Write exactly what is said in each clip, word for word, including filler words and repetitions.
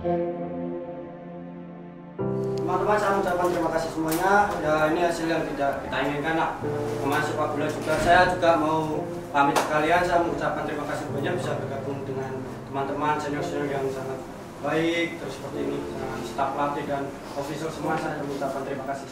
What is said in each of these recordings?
Teman-teman, saya mengucapkan terima kasih semuanya. Ya, ini hasil yang tidak kita inginkan lah. Teman sepak bola juga, saya juga mau pamit sekalian. Saya mengucapkan terima kasih banyak bisa bergabung dengan teman-teman senior-senior yang sangat baik, terus seperti ini, dengan staf pelatih dan official semua. Saya mengucapkan terima kasih.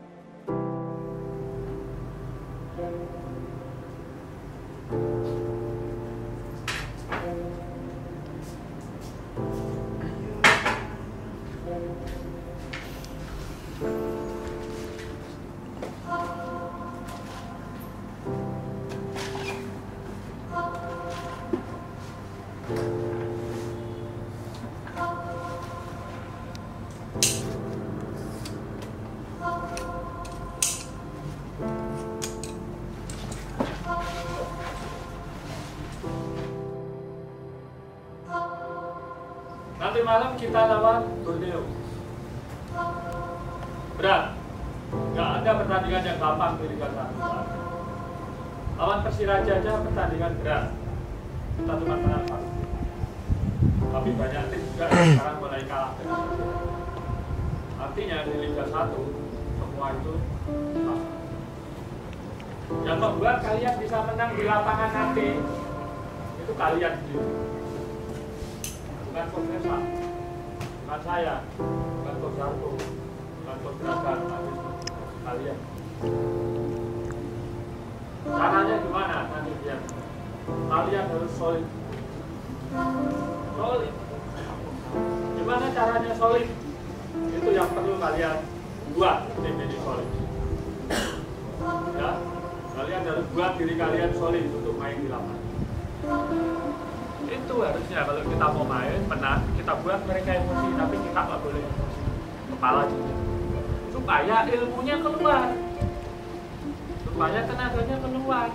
Nanti malam kita lawan Borneo. Berat. Nggak ada pertandingan yang gampang di Liga satu. Lawan Persiraja aja pertandingan berat. Kita cuma menang satu. Tapi banyak tim juga yang sekarang mulai kalah. Artinya di Liga satu semua itu sama. Yang membuat kalian bisa menang di lapangan nanti itu kalian sendiri. Bukan Coach Nesa, bukan saya, bukan Coach Jarko, bukan Coach Dragan, kalian. Caranya gimana nanti dia? Kalian harus solid. Solid. Gimana caranya solid? Itu yang perlu kalian buat tim ini solid. Ya, kalian harus buat diri kalian solid untuk main di lapangan. Itu harusnya kalau kita mau main menang, kita buat mereka emosi, tapi kita nggak boleh emosi kepala juga, supaya ilmunya keluar, supaya tenaganya keluar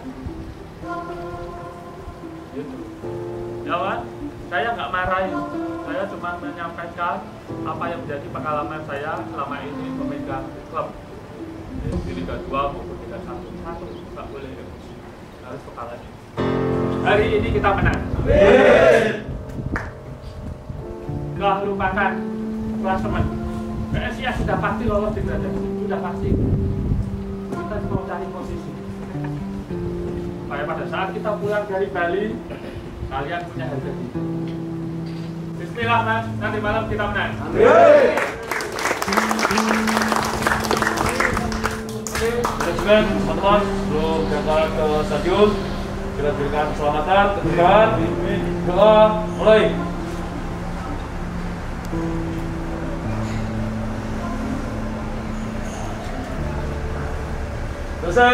gitu. Jawab, saya nggak marahin, saya cuma menyampaikan apa yang menjadi pengalaman saya selama ini memegang klub di Liga dua maupun Liga satu. Satu, nggak boleh emosi, harus kepalanya. Hari ini kita menang. Gak lupakan klasemen. P S I S sudah pasti lolos di gradasi, sudah pasti. Kita mau cari posisi. Supaya pada saat kita pulang dari Bali, kalian punya harga diri. Bismillah mas, nanti malam kita menang. Oke, manajemen, teman-teman, sebelum berangkat ke stadion, kita berikan keselamatan, keberkahan, doa, mulai. Selesai.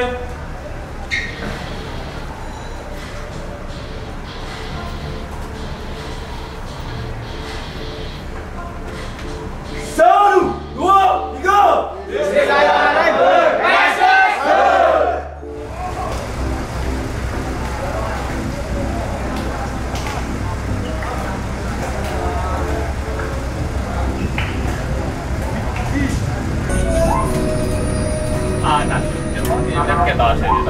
Satu, dua, tiga. Bismillahirrahmanirrahim. Ah, nah, ini kita hasil itu.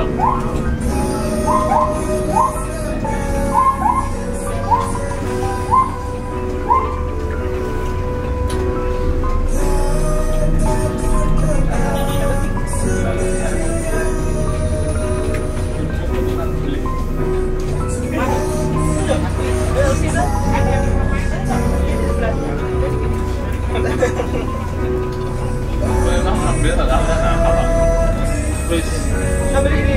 Ambil nggak apa-apa. Terus ambil ini.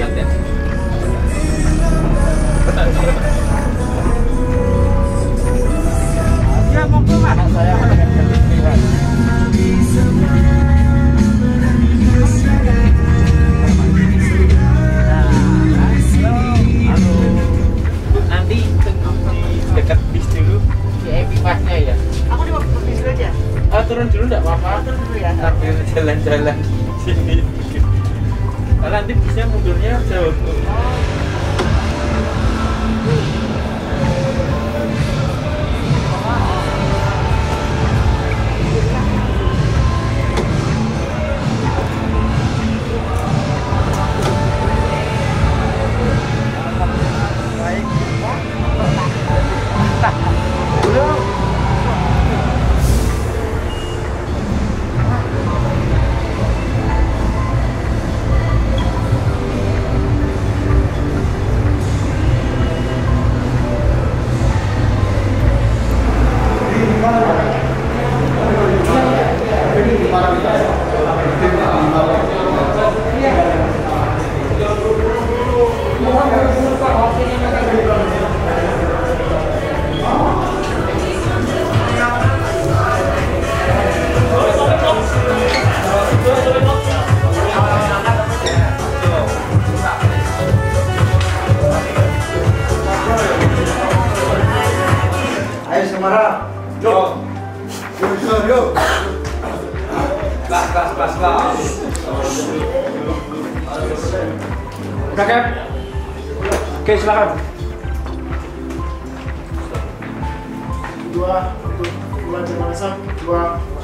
Ya mau ke mana saya akan berpikir. Nanti dekat bis dulu di E P pasnya ya. Aku di bis dulu aja. Oh, turun dulu enggak apa-apa. Turun dulu ya. Sambil jalan-jalan sini. Nah, nanti bisnya mundurnya jauh. Semarang. Yo. Yo, yo, yo. Gas, gas, gas, gas. Udah kan? Oke, silakan. Dua, untuk dua Jerman dua.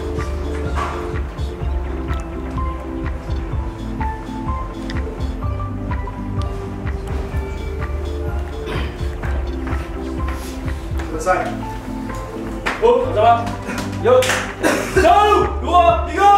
Selesai. Oh, jawab. Yuk. Satu, dua, tiga.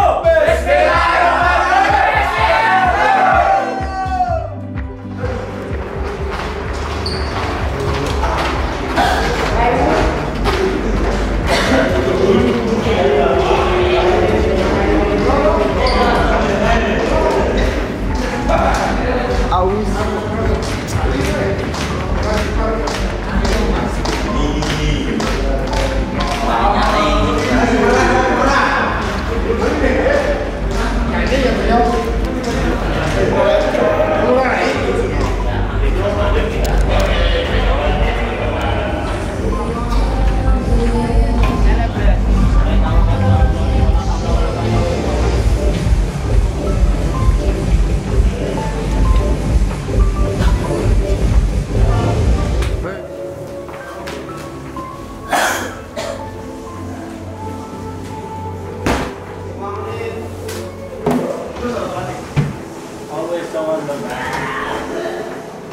Always someone the back.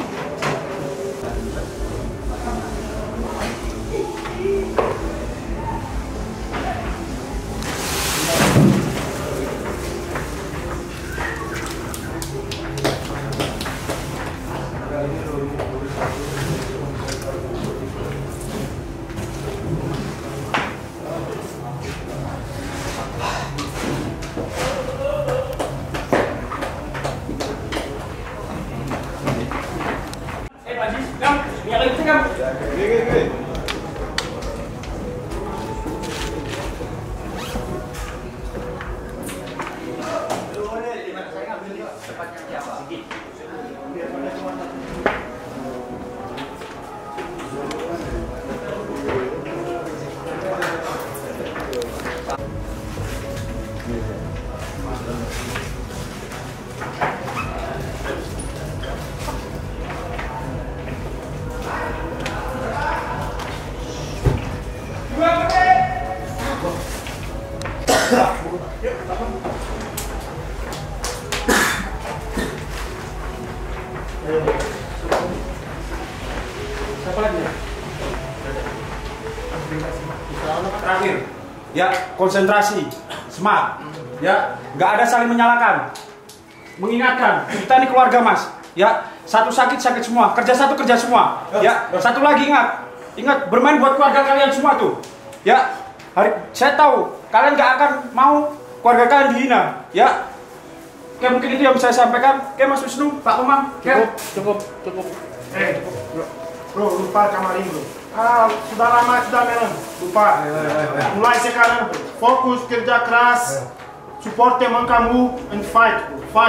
Terakhir, ya konsentrasi, smart, ya nggak ada saling menyalahkan, mengingatkan kita ini keluarga mas, ya satu sakit sakit semua, kerja satu kerja semua, ya satu lagi ingat, ingat bermain buat keluarga kalian semua tuh, ya hari saya tahu kalian nggak akan mau keluarga kalian dihina, ya. Oke, mungkin itu yang bisa saya sampaikan. Oke Mas Wisnu, Pak Umang, Cukup, cukup, cukup. Eh, bro, bro, lupa kamarin bro. Ah, sudah lama sudah memang lupa. Mulai sekarang bro, fokus kerja keras, support teman kamu, and fight, bro. Fight.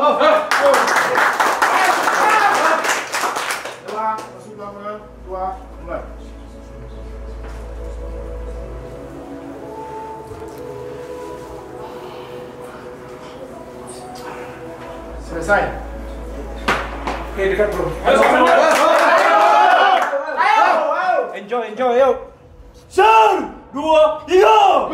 Dua, masuk lapangan, dua, mulai. Selesai. oke dekat bro. Ayo, sama-sama. Enjoy, enjoy, yuk. Satu, dua, tiga.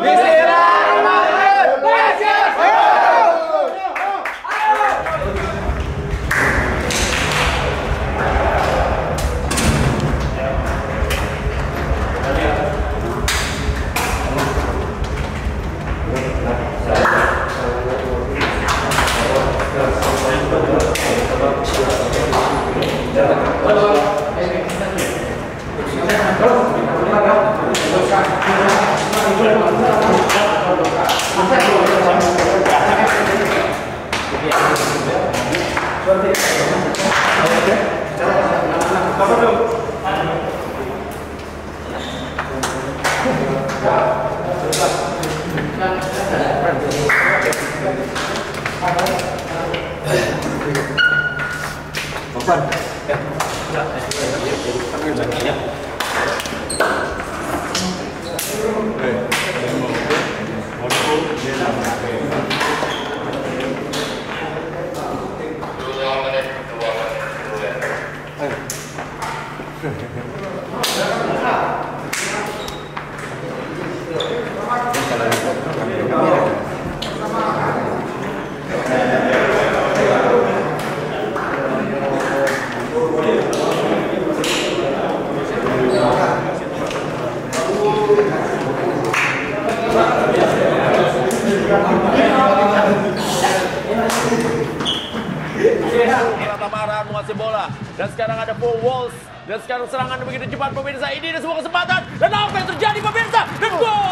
Tamara menguasai bola dan sekarang ada Paul Walsh dan sekarang serangan begitu cepat pemirsa. Ini ada sebuah kesempatan dan apa yang terjadi pemirsa? Dan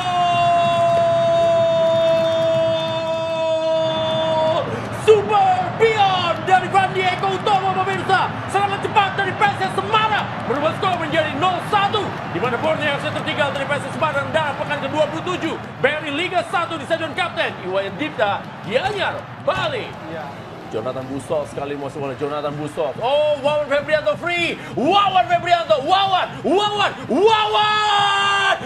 gol super beyond dari Fandi Eko Utomo pemirsa. Serangan cepat dari P S S Semarang berubah skor menjadi nol satu di mana Borneo F C tertinggal dari P S S Semarang dalam pekan ke dua puluh tujuh Beri Liga satu di Stadion Kapten Iwayan Dipta Gianyar, Bali. Jonathan Bustos sekali mau bola. Jonathan Bustos. Oh, Wawan Febrianto free. Wawan Febrianto. Wawan. Wawan. Wawan.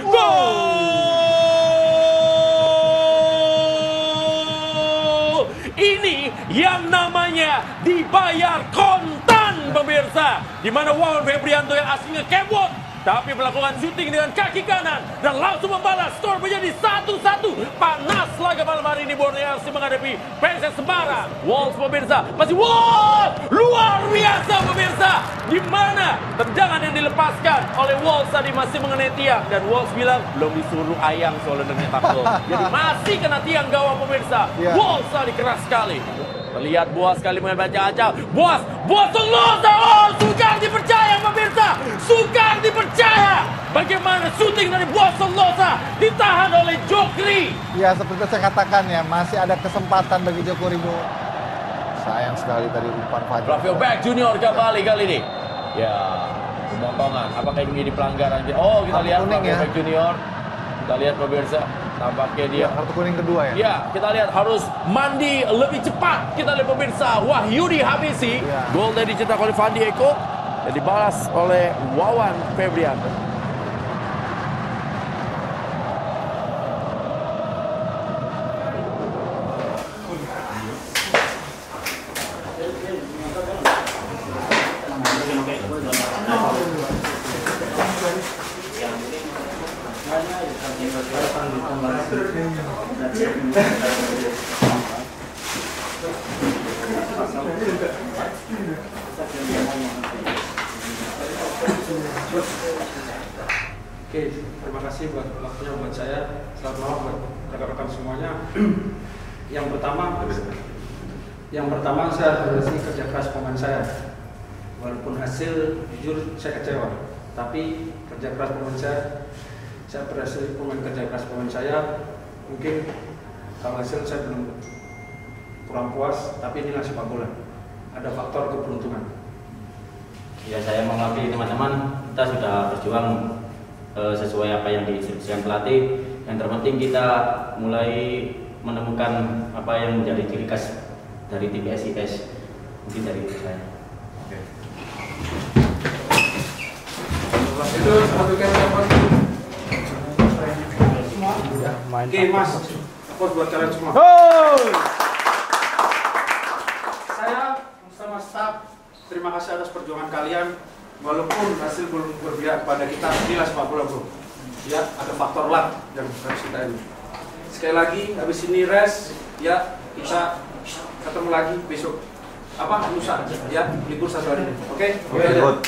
Gol. Ini yang namanya dibayar kontan pemirsa. Di mana Wawan Febrianto yang aslinya kebot tapi melakukan syuting dengan kaki kanan dan langsung membalas skor menjadi satu satu. Panas laga malam hari ini Borneo F C menghadapi P S S Semarang. Walsh pemirsa masih Walsh luar biasa pemirsa. Di mana tendangan yang dilepaskan oleh Walsh tadi masih mengenai tiang dan Walsh bilang belum disuruh ayang soalnya dengan tackle. Jadi masih kena tiang gawang pemirsa. Yeah. Walsh tadi keras sekali. Terlihat Boas sekali mengambil baca-baca. Boas, Boas Solosa. Oh, Sukar dipercaya pemirsa. Sukar dipercaya. Bagaimana syuting dari Boas Solosa ditahan oleh Jokri. Ya, seperti saya katakan ya, masih ada kesempatan bagi Joko Ribo. Sayang sekali tadi umpan Fadil. Rafael Beck Junior kembali kali ini. Ya, pemotongan. Apakah ini menjadi pelanggaran? Oh, kita lihat Rafael ya. Beck Junior. Kita lihat pemirsa. Tampaknya dia ya, kartu kuning kedua ya. Ya, kita lihat harus mandi lebih cepat. Kita lihat pemirsa, Wahyudi Habisi. Ya. Gol tadi dicetak oleh Fandi Eko dan dibalas oleh Wawan Febrianto. Oke, terima kasih buat waktunya buat saya. Selamat malam buat rekan-rekan semuanya. Yang pertama, yang pertama saya apresiasi kerja keras pemain saya. Walaupun hasil jujur saya kecewa, tapi kerja keras pemain saya, saya apresiasi pemain kerja keras pemain saya. Mungkin kalau hasil saya belum kurang puas, tapi inilah sepak bola. Ada faktor keberuntungan. Ya, saya mengakui teman-teman, kita sudah berjuang e, sesuai apa yang diinstruksikan pelatih. Yang terpenting kita mulai menemukan apa yang menjadi ciri khas dari tim S I S. Mungkin dari itu saya. Oke. Itu satu kali Oke, Mas. Pos buat kalian semua. Oh! Saya bersama staf, terima kasih atas perjuangan kalian. Walaupun hasil belum berpihak pada kita, inilah sepak bola bro. Ya, ada faktor luck yang harus kita ini. Sekali lagi, habis ini rest, ya kita ketemu lagi besok. Apa? Lusa, ya libur satu hari ini. Oke? Oke. Good.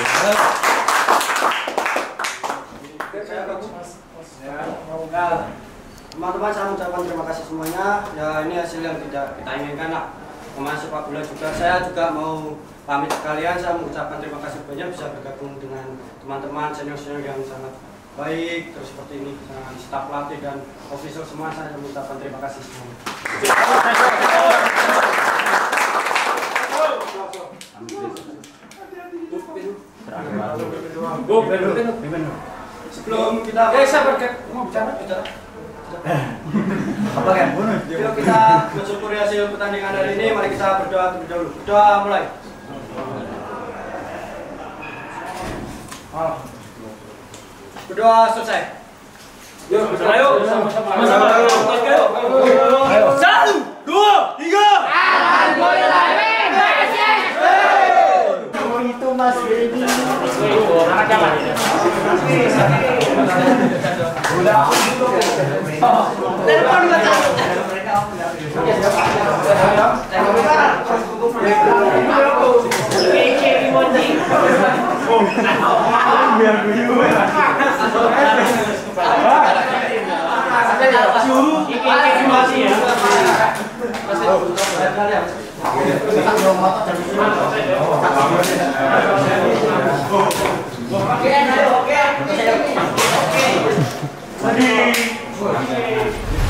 Teman-teman, saya mengucapkan terima kasih semuanya. Ya, ini hasil yang tidak kita inginkan lah. Pemain sepak bola juga, saya juga mau pamit sekalian. Saya mengucapkan terima kasih banyak bisa bergabung dengan teman-teman senior-senior yang sangat baik, terus seperti ini dengan staf pelatih dan official semua. Saya mengucapkan terima kasih semuanya. Sebelum kita eh sabar kan mau bicara bicara apa kan bunuh sebelum kita mensyukuri hasil pertandingan hari ini, mari kita berdoa terlebih dahulu. Berdoa mulai. Berdoa selesai. Yuk, ayo sama-sama. Ayo. Satu, dua, tiga. Alhamdulillah. Itu Mas Dedi. Anak jalan. Telepon enggak tahu. Biar gue Oke, oke. Oke.